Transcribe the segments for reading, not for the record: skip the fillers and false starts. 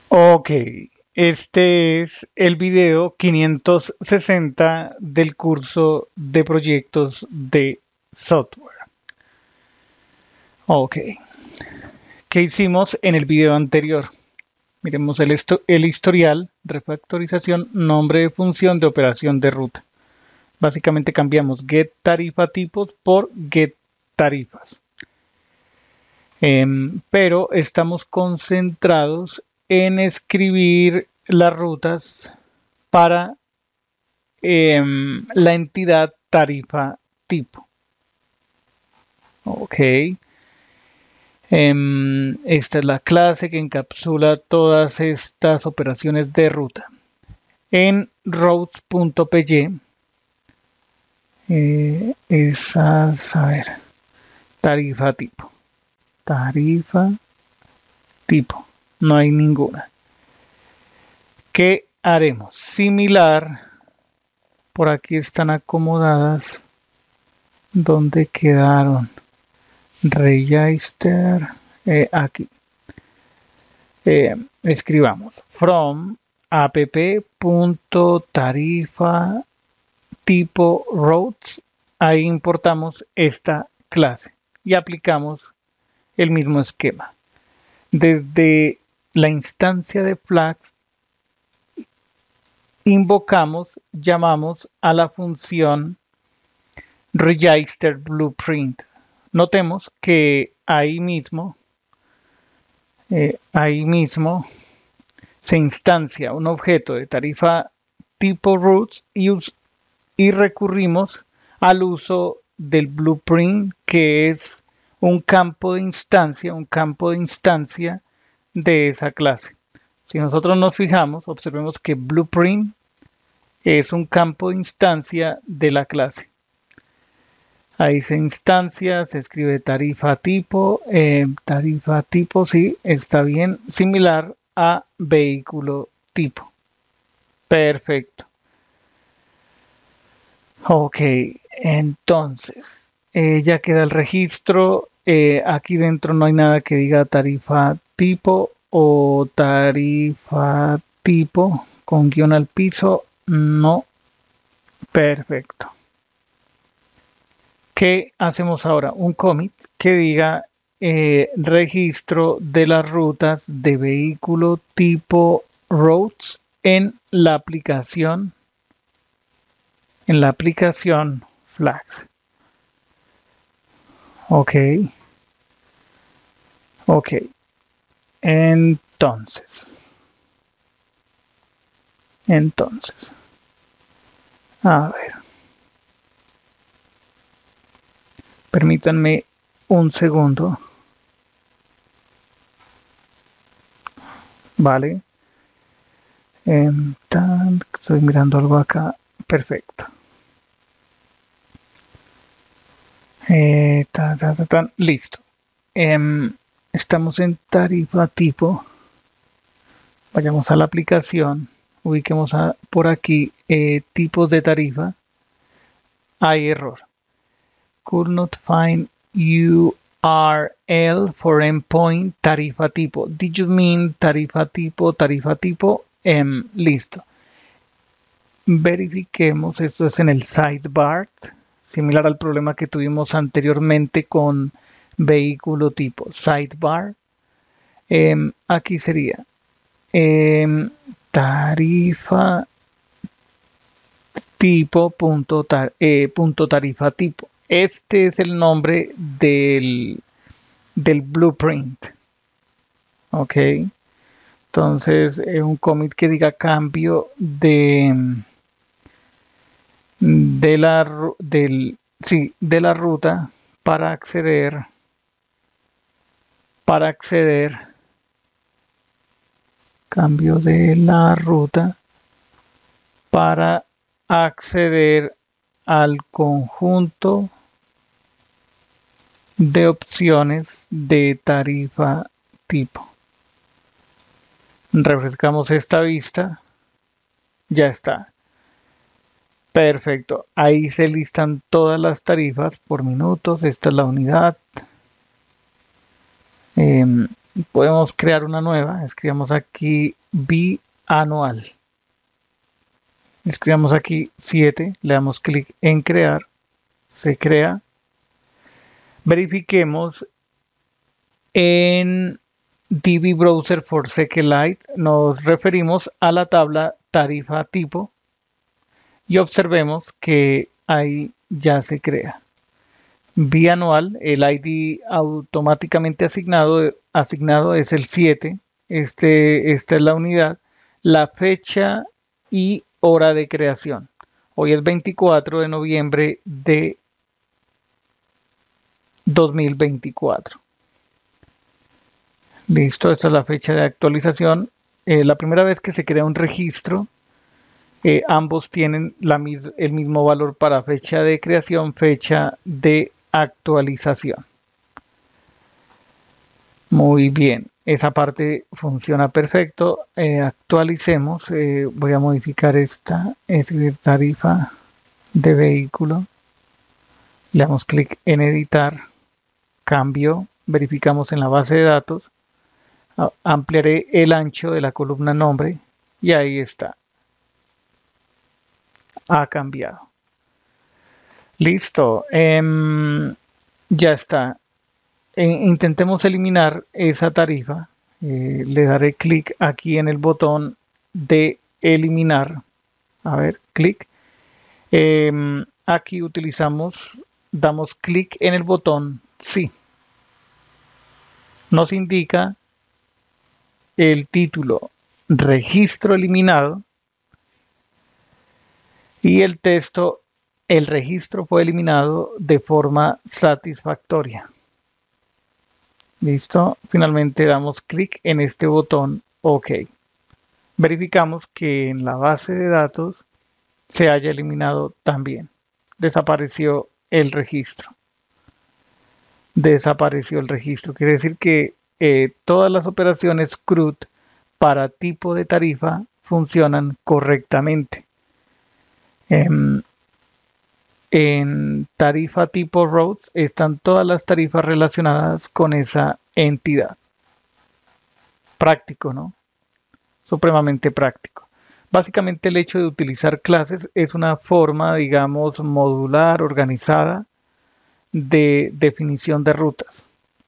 Ok, este es el video 560 del curso de proyectos de software. Ok, ¿qué hicimos en el video anterior? Miremos el historial, refactorización, nombre de función de operación de ruta. Básicamente cambiamos get tarifa tipos por get tarifas. Pero estamos concentrados en escribir las rutas para la entidad tarifa tipo. Ok. Esta es la clase que encapsula todas estas operaciones de ruta. En routes.py, esas, a ver, tarifa tipo. Tarifa tipo. No hay ninguna. ¿Qué haremos? Similar. Por aquí están acomodadas. ¿Dónde quedaron? Register. Aquí. Escribamos from app.tarifa tipo routes. Ahí importamos esta clase y aplicamos el mismo esquema. Desde la instancia de flags invocamos, llamamos a la función register blueprint. Notemos que ahí mismo se instancia un objeto de tarifa tipo routes y recurrimos al uso del blueprint, que es un campo de instancia de esa clase. Si nosotros nos fijamos, observemos que blueprint es un campo de instancia de la clase. Ahí se instancia, se escribe tarifa tipo, sí, está bien, similar a vehículo tipo. Perfecto. Ok, entonces, ya queda el registro. Aquí dentro no hay nada que diga tarifa tipo o tarifa tipo con guión al piso. No. Perfecto. ¿Qué hacemos ahora? Un commit que diga registro de las rutas de vehículo tipo roads en la aplicación flags. Ok. Ok. Entonces. A ver. Permítanme un segundo. Vale. Estoy mirando algo acá. Perfecto. Listo. Estamos en tarifa tipo. Vayamos a la aplicación. Ubiquemos por aquí tipos de tarifa. Hay error. Could not find URL for endpoint tarifa tipo. Did you mean tarifa tipo? Listo. Verifiquemos. Esto es en el sidebar. Similar al problema que tuvimos anteriormente con vehículo tipo sidebar. Aquí sería tarifa tipo punto tarifa tipo. Este es el nombre del blueprint. Ok. Entonces, un commit que diga cambio de la ruta para acceder cambio de la ruta para acceder al conjunto de opciones de tarifa tipo. Refrescamos esta vista. Ya está. Perfecto. Ahí se listan todas las tarifas por minutos. Esta es la unidad. Podemos crear una nueva. Escribamos aquí bianual. Escribamos aquí 7. Le damos clic en crear. Se crea. Verifiquemos en DB Browser for SQLite. Nos referimos a la tabla tarifa tipo y observemos que ahí ya se crea. Bianual, el ID automáticamente asignado es el 7. Esta es la unidad, la fecha y hora de creación. Hoy es 24 de noviembre de 2024. Listo, esta es la fecha de actualización. La primera vez que se crea un registro, ambos tienen el mismo valor para fecha de creación, fecha de actualización. Muy bien, esa parte funciona perfecto. Actualicemos, voy a modificar esta, escribir tarifa de vehículo. Le damos clic en editar, cambio, verificamos en la base de datos, ampliaré el ancho de la columna nombre y ahí está. Ha cambiado. Listo. Ya está. Intentemos eliminar esa tarifa. Le daré clic aquí en el botón de eliminar. A ver, clic. Aquí damos clic en el botón sí. Nos indica el título registro eliminado y el texto el registro fue eliminado de forma satisfactoria. Listo, finalmente damos clic en este botón OK. Verificamos que en la base de datos se haya eliminado también. Desapareció el registro. Desapareció el registro. Quiere decir que todas las operaciones CRUD para tipo de tarifa funcionan correctamente. En tarifa tipo roads están todas las tarifas relacionadas con esa entidad. Práctico, ¿no? Supremamente práctico. Básicamente el hecho de utilizar clases es una forma, digamos, modular, organizada de definición de rutas.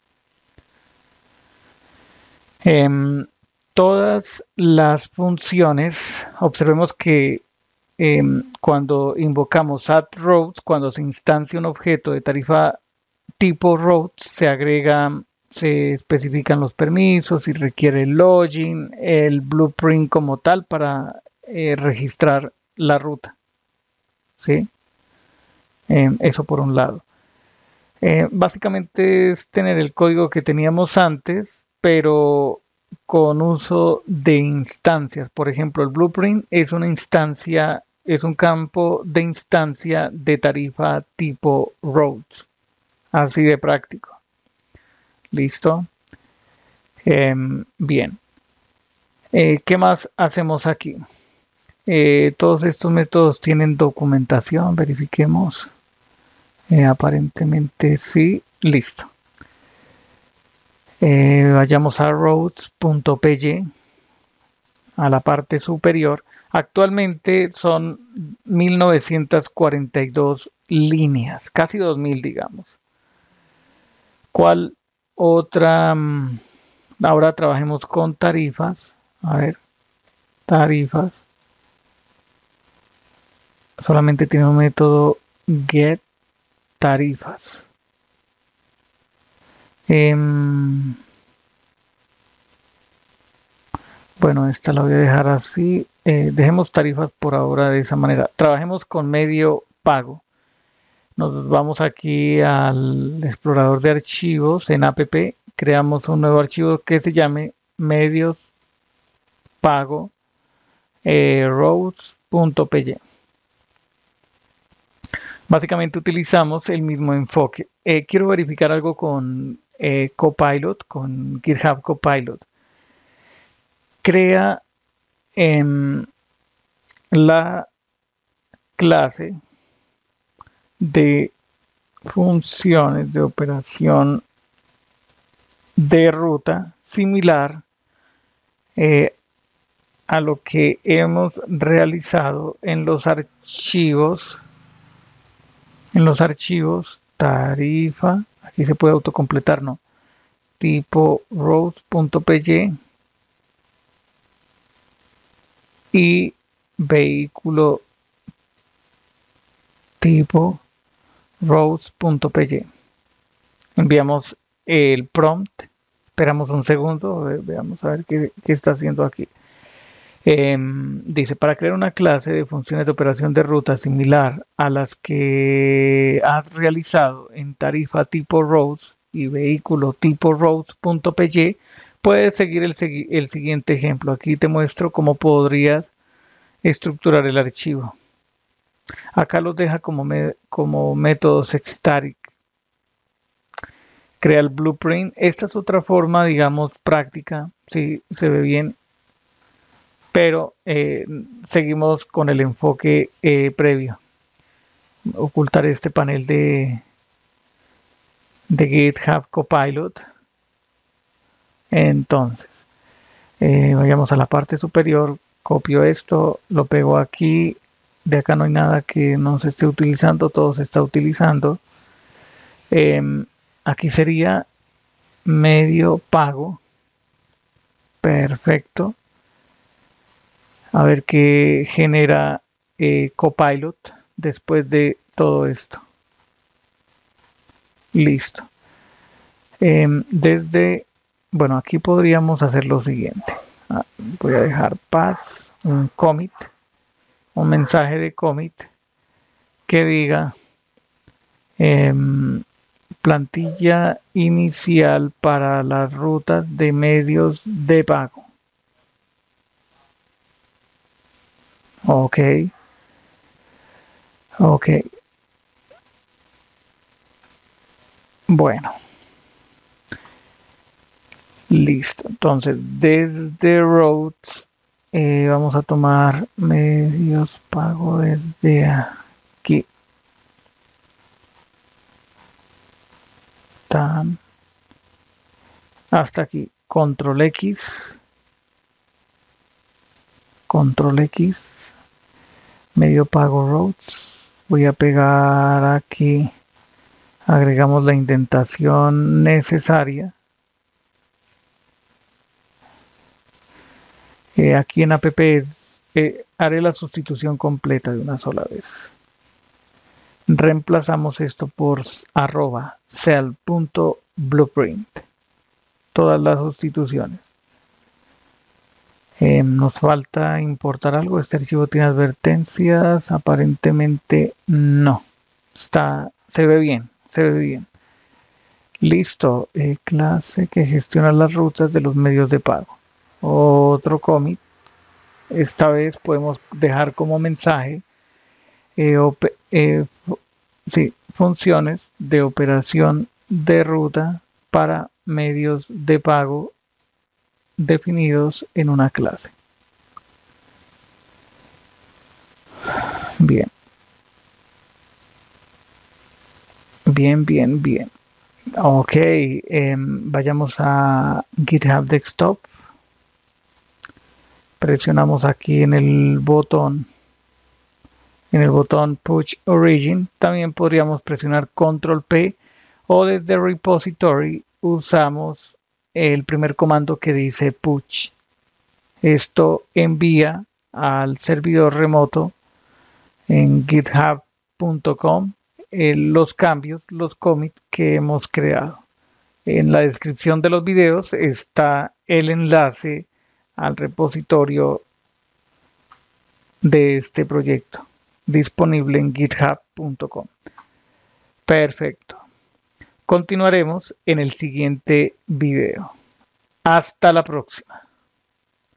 Todas las funciones, observemos que cuando invocamos add_roads, cuando se instancia un objeto de tarifa tipo roads, se especifican los permisos y requiere el login, el blueprint como tal para registrar la ruta. ¿Sí? Eso por un lado. Básicamente es tener el código que teníamos antes, pero con uso de instancias. Por ejemplo, el blueprint es una instancia, es un campo de instancia de tarifa tipo roads. Así de práctico. Listo. Bien. ¿Qué más hacemos aquí? Todos estos métodos tienen documentación. Verifiquemos. Aparentemente sí. Listo. Vayamos a roads.py, a la parte superior. Actualmente son 1942 líneas, casi 2000, digamos. ¿Cuál otra? Ahora trabajemos con tarifas. A ver, tarifas. Solamente tiene un método get tarifas. Bueno, esta la voy a dejar así. Dejemos tarifas por ahora de esa manera. Trabajemos con medio pago. Nos vamos aquí al explorador de archivos en app. Creamos un nuevo archivo que se llame medios pago roads.py. Básicamente utilizamos el mismo enfoque. Quiero verificar algo con Copilot, con GitHub Copilot. Crea la clase de funciones de operación de ruta similar a lo que hemos realizado en los archivos tarifa, aquí se puede autocompletar, ¿no? Tipo rows.py y vehículo tipo rows.py. Enviamos el prompt, esperamos un segundo, veamos a ver qué está haciendo aquí. Dice, para crear una clase de funciones de operación de ruta similar a las que has realizado en tarifa tipo rows y vehículo tipo rows.py, puedes seguir el siguiente ejemplo. Aquí te muestro cómo podrías estructurar el archivo. Acá los deja como métodos static. Crea el blueprint. Esta es otra forma, digamos, práctica. Sí, se ve bien. Pero seguimos con el enfoque previo. Ocultar este panel de GitHub Copilot. Entonces, vayamos a la parte superior. Copio esto, lo pego aquí. De acá no hay nada que no se esté utilizando, todo se está utilizando. Aquí sería medio pago. Perfecto. A ver qué genera Copilot después de todo esto. Listo. Bueno, aquí podríamos hacer lo siguiente. Voy a dejar pass, un commit, un mensaje de commit que diga plantilla inicial para las rutas de medios de pago. Ok. Bueno. Listo. Entonces, desde routes vamos a tomar medios pago desde aquí. Hasta aquí. Control X. Medio pago routes. Voy a pegar aquí. Agregamos la indentación necesaria. Aquí en app haré la sustitución completa de una sola vez. Reemplazamos esto por @cell.blueprint. Todas las sustituciones. Nos falta importar algo. Este archivo tiene advertencias. Aparentemente no. Se ve bien. Listo. Clase que gestiona las rutas de los medios de pago. Otro commit. Esta vez podemos dejar como mensaje funciones de operación de ruta para medios de pago definidos en una clase. Bien. Ok, vayamos a GitHub Desktop. Presionamos aquí en el botón Push Origin. También podríamos presionar Control P o desde Repository usamos el primer comando que dice Push. Esto envía al servidor remoto en github.com los cambios, los commits que hemos creado. En la descripción de los videos está el enlace al repositorio de este proyecto disponible en github.com. Perfecto. Continuaremos en el siguiente video. Hasta la próxima.